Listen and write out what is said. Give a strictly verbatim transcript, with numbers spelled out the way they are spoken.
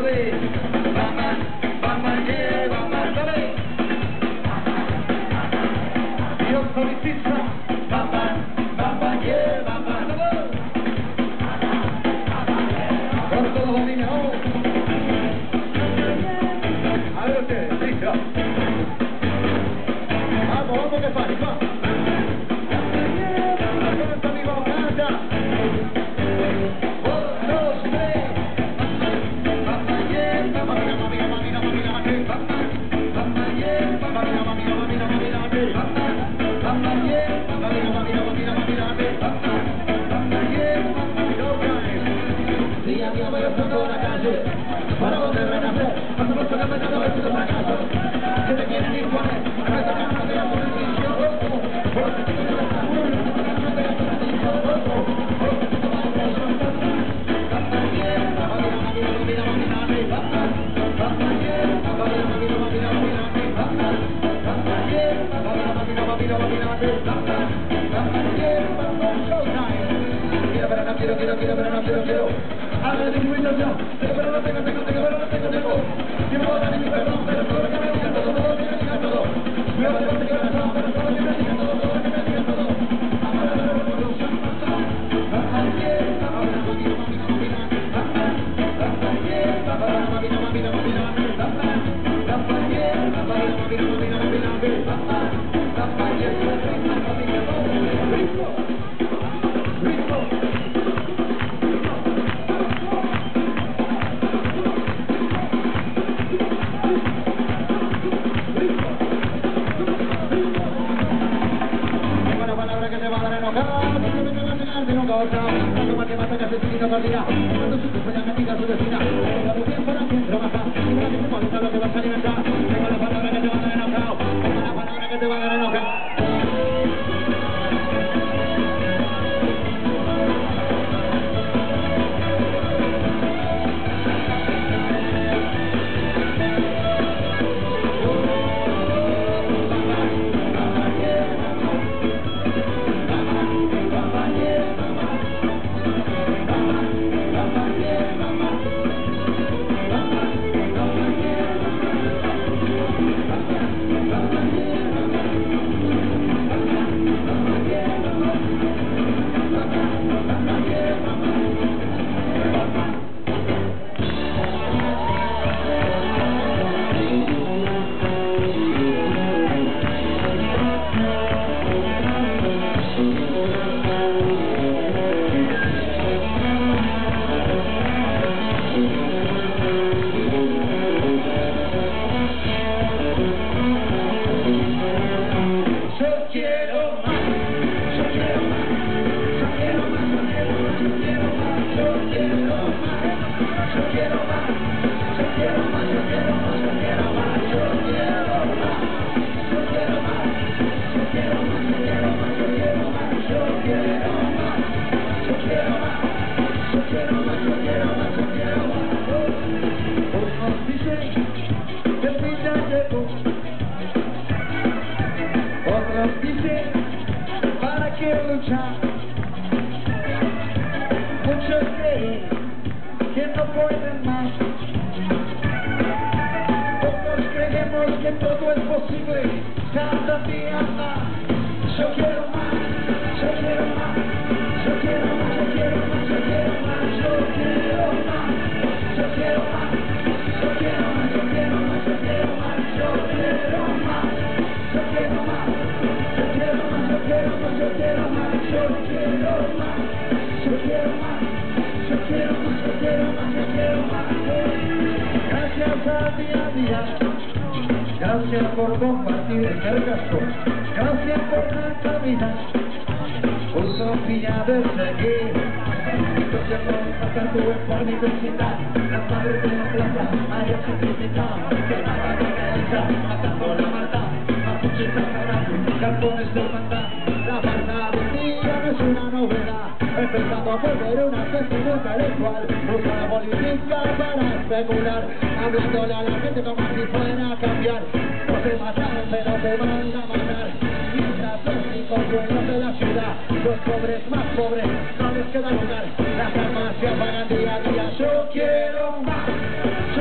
vez. Bamba, bamba, yeah, bamba, dale. Dios solicita. Bamba, bamba, yeah, bamba, dale. Por todos los niños. A ver ustedes, sí, va. Vamos, vamos que fácil, va. Con este amigo, canta. Para poder renacer, hacemos que me cada vez los fracasos que te quieren imponer, a veces que no te da por el vicio, porque te queda la muerte, no te da por el vicio, porque te va a preso, bamba bien, bamba bien, bamba bien, bamba bien, bamba bien, bamba bien, bamba bien, bamba bien, bamba bien, bamba bien, bamba bien, bamba bien, bamba bien, bamba bien, bamba showtime. Quiero, pero no quiero, quiero, quiero, pero no quiero, quiero. A ver, digo yo, yo, pero no tengo, tengo, tengo, pero no tengo, tengo. Yo me voy a dar mi perdón, pero todo lo que me diga todo, todo lo que me diga todo. Me voy a dar mi corazón, pero todo lo que me diga todo, todo lo que me diga todo. Vamos a la revolución, bamba bien, bamba bien, bamba bien, bamba bien, bamba bien, bamba bien, bamba bien, bamba bien, bamba bien, bamba bien, bamba bien, bamba bien, bamba bien, bamba bien, bamba bien, bamba bien, ritmo, ritmo. Cuando mate mata que asesina partida, cuando su cuerpo ya castiga a su vecina, la mujer para quien trabaja, y para que se molesta lo que vas a alimentar. Tengo la palabra que te va a dar enojado, tengo la palabra que te va a dar enojado. Otros dicen, ¿para qué luchar? Muchos creen que no pueden más. Otros creemos que todo es posible cada día más. Yo quiero más, yo quiero más, yo quiero más, yo quiero más, yo quiero más, yo quiero más, yo quiero más, yo quiero más, yo quiero más, yo quiero más, yo quiero más, yo quiero más, yo quiero más, yo quiero más, yo quiero más, yo quiero más, yo quiero más, yo quiero más, yo quiero más, yo quiero más. Gracias a día a día, gracias por compartir el gasto, gracias por la cabina, utopía de seguir. Entonces por pasar tu por mi vecindad, las madres de la plaza, María Simplicidad, que nada de realizar, matando la maldad, mapuches sagrados, galpones de hermandad. La verdad del día no es una novedad, empezando a volver una asesino intelectual, usa la política para especular, hablándole a la gente como si fuera a cambiar. No se mataron, pero se van a matar. Mientras los ricos dueños de la ciudad, los pobres más pobres, no les queda lugar. Las armas se apagan día a día. Yo quiero más.